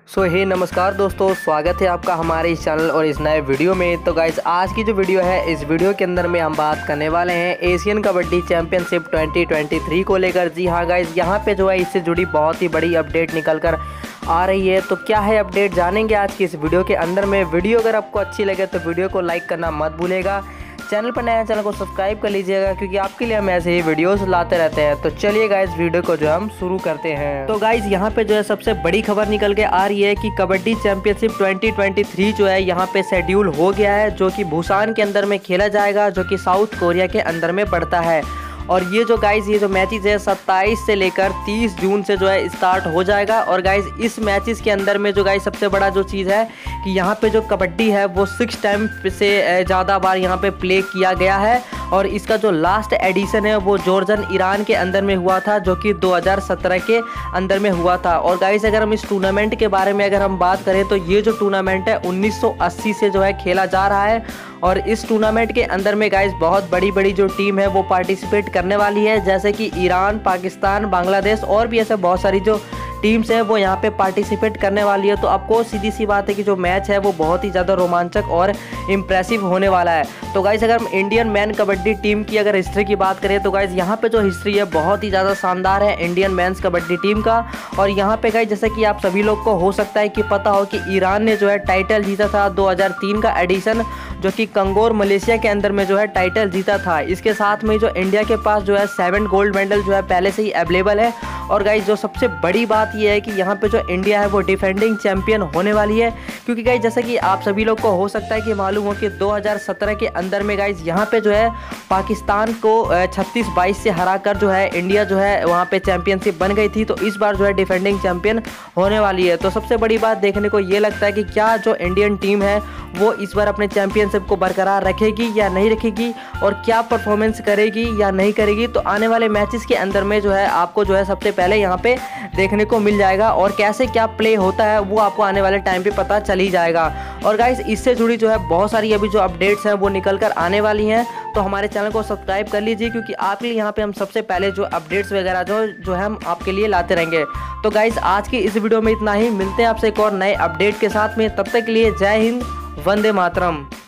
हे नमस्कार दोस्तों, स्वागत है आपका हमारे इस चैनल और इस नए वीडियो में। तो गाइज आज की जो वीडियो है, इस वीडियो के अंदर में हम बात करने वाले हैं एशियन कबड्डी चैंपियनशिप 2023 को लेकर। जी हाँ गाइज, यहाँ पे जो है इससे जुड़ी बहुत ही बड़ी अपडेट निकल कर आ रही है। तो क्या है अपडेट, जानेंगे आज की इस वीडियो के अंदर में। वीडियो अगर आपको अच्छी लगे तो वीडियो को लाइक करना मत भूलेगा। चैनल पर नया चैनल को सब्सक्राइब कर लीजिएगा, क्योंकि आपके लिए हम ऐसे ही वीडियोस लाते रहते हैं। तो चलिए गाइज वीडियो को जो हम शुरू करते हैं। तो गाइज यहाँ पे जो है सबसे बड़ी खबर निकल के आ रही है कि कबड्डी चैंपियनशिप 2023 जो है यहाँ पे शेड्यूल हो गया है, जो कि बुसान के अंदर में खेला जाएगा, जो कि साउथ कोरिया के अंदर में पड़ता है। और ये जो गाइज ये जो मैचेस है 27 से लेकर 30 जून से जो है स्टार्ट हो जाएगा। और गाइज इस मैचेस के अंदर में जो गाइज सबसे बड़ा जो चीज़ है कि यहाँ पे जो कबड्डी है वो 6 टाइम से ज़्यादा बार यहाँ पे प्ले किया गया है। और इसका जो लास्ट एडिशन है वो जॉर्जन ईरान के अंदर में हुआ था, जो कि 2017 के अंदर में हुआ था। और गाइज अगर हम इस टूर्नामेंट के बारे में अगर हम बात करें तो ये जो टूर्नामेंट है 1980 से जो है खेला जा रहा है। और इस टूर्नामेंट के अंदर में गाइज बहुत बड़ी बड़ी जो टीम है वो पार्टिसिपेट करने वाली है, जैसे कि ईरान, पाकिस्तान, बांग्लादेश और भी ऐसे बहुत सारी जो टीम्स हैं वो यहाँ पे पार्टिसिपेट करने वाली है। तो आपको सीधी सी बात है कि जो मैच है वो बहुत ही ज़्यादा रोमांचक और इम्प्रेसिव होने वाला है। तो गाइस अगर हम इंडियन मैन कबड्डी टीम की अगर हिस्ट्री की बात करें तो गाइस यहाँ पे जो हिस्ट्री है बहुत ही ज़्यादा शानदार है इंडियन मैंस कबड्डी टीम का। और यहाँ पे गाइस जैसे कि आप सभी लोग को हो सकता है कि पता हो कि ईरान ने जो है टाइटल जीता था 2003 का एडिशन, जो कि कंगोर मलेशिया के अंदर में जो है टाइटल जीता था। इसके साथ में जो इंडिया के पास जो है 7 गोल्ड मेडल जो है पहले से ही अवेलेबल है। और गाइस जो सबसे बड़ी बात ये है कि यहाँ पे जो इंडिया है वो डिफेंडिंग चैंपियन होने वाली है, क्योंकि गाइस जैसे कि आप सभी लोग को हो सकता है कि मालूम हो कि 2017 के अंदर में गाइस यहाँ पे जो है पाकिस्तान को 36-22 से हराकर जो है इंडिया जो है वहाँ पे चैंपियनशिप बन गई थी। तो इस बार जो है डिफेंडिंग चैंपियन होने वाली है। तो सबसे बड़ी बात देखने को ये लगता है कि क्या जो इंडियन टीम है वो इस बार अपने चैंपियनशिप को बरकरार रखेगी या नहीं रखेगी, और क्या परफॉर्मेंस करेगी या नहीं करेगी। तो आने वाले मैचेस के अंदर में जो है आपको जो है सबसे पहले यहाँ पे देखने को मिल जाएगा, और कैसे क्या प्ले होता है वो आपको आने वाले टाइम पे पता चल ही जाएगा। और गाइस इससे जुड़ी जो है बहुत सारी अभी जो अपडेट्स हैं वो निकल कर आने वाली हैं। तो हमारे चैनल को सब्सक्राइब कर लीजिए, क्योंकि आपके लिए यहाँ पे हम सबसे पहले जो अपडेट्स वगैरह जो है हम आपके लिए लाते रहेंगे। तो गाइस आज की इस वीडियो में इतना ही, मिलते हैं आपसे एक और नए अपडेट के साथ में। तब तक के लिए जय हिंद, वंदे मातरम।